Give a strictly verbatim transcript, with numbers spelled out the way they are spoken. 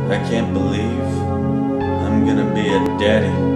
I can't believe I'm gonna be a daddy.